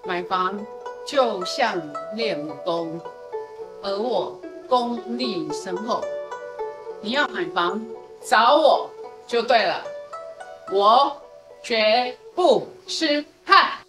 买房就像练武功，而我功力深厚。你要买房找我就对了，我绝不吃害。